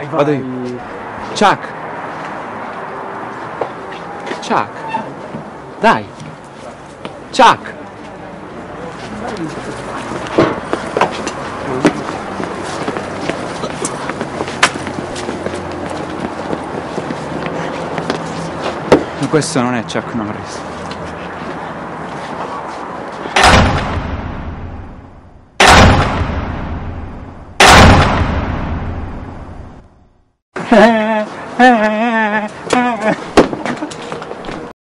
Vai, vai. Vado io. Chuck. Chuck. Dai. Chuck. Ma questo non è Chuck Norris.